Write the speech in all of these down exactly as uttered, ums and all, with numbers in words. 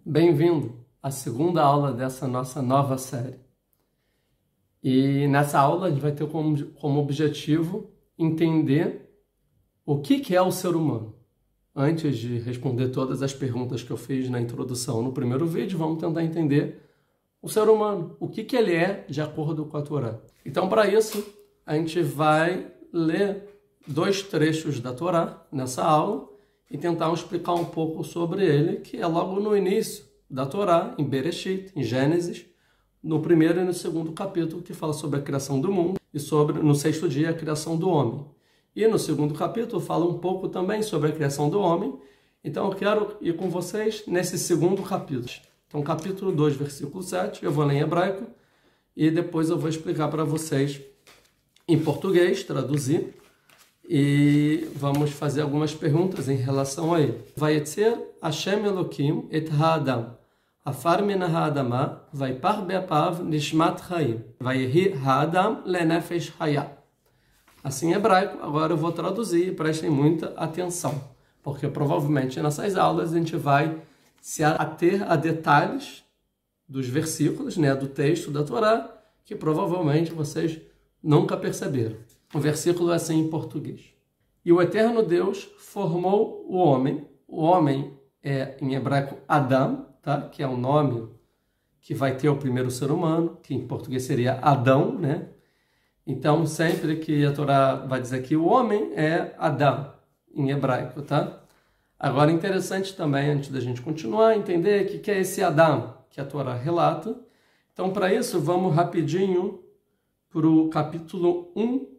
Bem-vindo à segunda aula dessa nossa nova série. E nessa aula a gente vai ter como, como objetivo entender o que, que é o ser humano. Antes de responder todas as perguntas que eu fiz na introdução no primeiro vídeo, vamos tentar entender o ser humano, o que, que ele é de acordo com a Torá. Então, para isso, a gente vai ler dois trechos da Torá nessa aula e tentar explicar um pouco sobre ele, que é logo no início da Torá, em Bereshit, em Gênesis, no primeiro e no segundo capítulo, que fala sobre a criação do mundo, e sobre, no sexto dia, a criação do homem. E no segundo capítulo fala um pouco também sobre a criação do homem. Então eu quero ir com vocês nesse segundo capítulo. Então, capítulo dois, versículo sete, eu vou ler em hebraico, e depois eu vou explicar para vocês em português, traduzir, e vamos fazer algumas perguntas em relação a ele. Vayetzer Hashem Elokim et ha'adam, afar min ha'adama, vaypar be'apav nishmat chaim, vayehi ha'adam lenefesh haya. Assim em hebraico, agora eu vou traduzir e prestem muita atenção, porque provavelmente nessas aulas a gente vai se ater a detalhes dos versículos, né, do texto da Torá, que provavelmente vocês nunca perceberam. O versículo é assim em português. E o eterno Deus formou o homem. O homem é em hebraico Adam, tá? Que é o nome que vai ter o primeiro ser humano, que em português seria Adão, né? Então, sempre que a Torá vai dizer que o homem é Adam, em hebraico, tá? Agora, interessante também, antes da gente continuar, entender o que é esse Adam que a Torá relata. Então, para isso, vamos rapidinho para o capítulo um,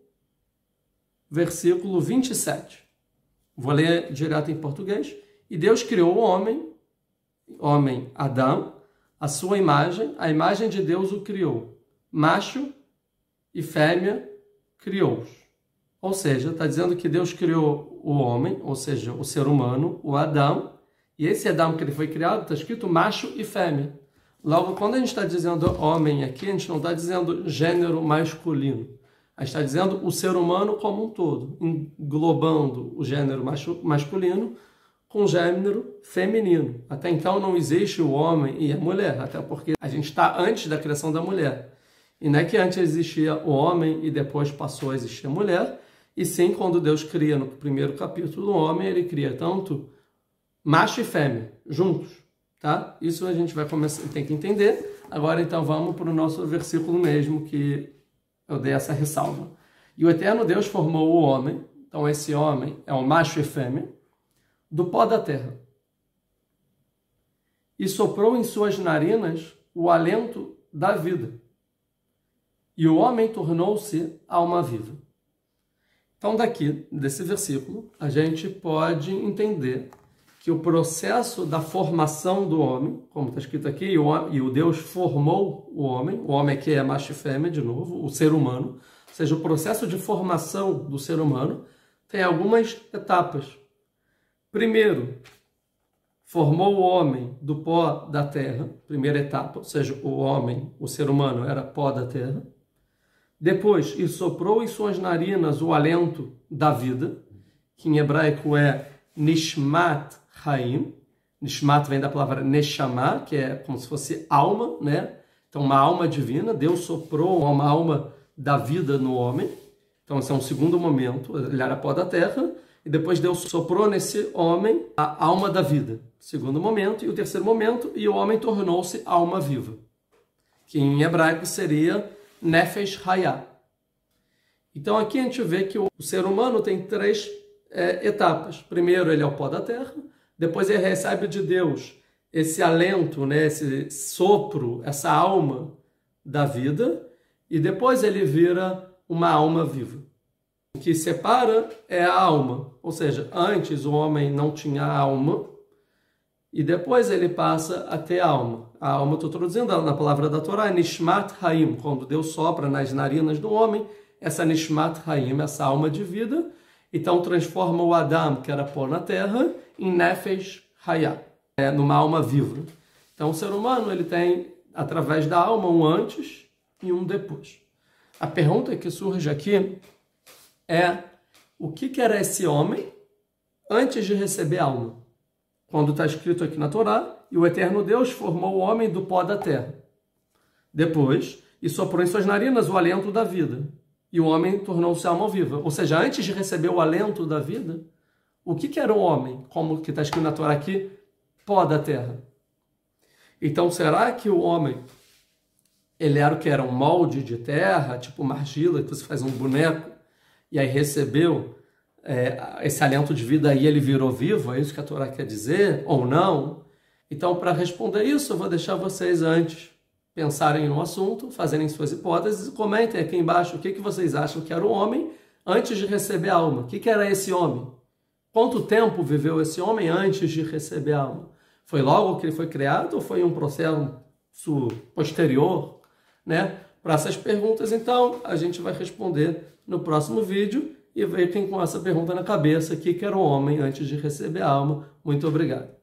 versículo vinte e sete. Vou ler direto em português. E Deus criou o homem, homem Adão, a sua imagem, a imagem de Deus o criou. Macho e fêmea criou-os. Ou seja, está dizendo que Deus criou o homem, ou seja, o ser humano, o Adão, e esse Adão que ele foi criado, está escrito macho e fêmea. Logo, quando a gente está dizendo homem aqui, a gente não está dizendo gênero masculino. A gente está dizendo o ser humano como um todo, englobando o gênero masculino com o gênero feminino. Até então não existe o homem e a mulher, até porque a gente está antes da criação da mulher. E não é que antes existia o homem e depois passou a existir a mulher, e sim, quando Deus cria no primeiro capítulo o homem, ele cria tanto macho e fêmea, juntos. Tá? Isso a gente vai começar, tem que entender. Agora, então, vamos para o nosso versículo mesmo, que eu dei essa ressalva. E o eterno Deus formou o homem, então esse homem é um macho e fêmea, do pó da terra. E soprou em suas narinas o alento da vida. E o homem tornou-se alma viva. Então, daqui, desse versículo, a gente pode entender que o processo da formação do homem, como está escrito aqui, e o, e o Deus formou o homem, o homem aqui é macho e fêmea, de novo, o ser humano, ou seja, o processo de formação do ser humano tem algumas etapas. Primeiro, formou o homem do pó da terra, primeira etapa, ou seja, o homem, o ser humano, era pó da terra. Depois, e soprou em suas narinas o alento da vida, que em hebraico é Nishmat Chaim. Nishmat vem da palavra Neshama, que é como se fosse alma, né? Então, uma alma divina. Deus soprou uma alma da vida no homem. Então, esse é um segundo momento. Ele era pó da terra. E depois Deus soprou nesse homem a alma da vida. Segundo momento. E o terceiro momento, e o homem tornou-se alma viva, que em hebraico seria Nefesh Haya. Então, aqui a gente vê que o ser humano tem três é, etapas. Primeiro, ele é o pó da terra. Depois, ele recebe de Deus esse alento, né, esse sopro, essa alma da vida. E depois, ele vira uma alma viva. O que separa é a alma. Ou seja, antes o homem não tinha alma. E depois ele passa a ter alma. A alma, estou traduzindo na palavra da Torá, é Nishmat Haim. Quando Deus sopra nas narinas do homem, essa Nishmat Haim, essa alma de vida, então transforma o Adam, que era pó na terra, em Nefesh Haya, é, numa alma viva. Então o ser humano ele tem, através da alma, um antes e um depois. A pergunta que surge aqui é: o que era esse homem antes de receber alma? quando está escrito aqui na Torá, e o eterno Deus formou o homem do pó da terra. Depois, e soprou em suas narinas o alento da vida, e o homem tornou-se alma viva. Ou seja, antes de receber o alento da vida, o que, que era o homem? Como que está escrito na Torá aqui, pó da terra. Então, será que o homem, ele era o que era um molde de terra, tipo uma argila, que você faz um boneco, e aí recebeu é, esse alento de vida e ele virou vivo? É isso que a Torá quer dizer? Ou não? Então, para responder isso, eu vou deixar vocês antes pensarem no assunto, fazerem suas hipóteses e comentem aqui embaixo o que, que vocês acham que era o homem antes de receber a alma. O que, que era esse homem? Quanto tempo viveu esse homem antes de receber a alma? Foi logo que ele foi criado ou foi um processo posterior? Né? Para essas perguntas, então, a gente vai responder no próximo vídeo e ver quem com essa pergunta na cabeça, o que, que era o homem antes de receber a alma. Muito obrigado.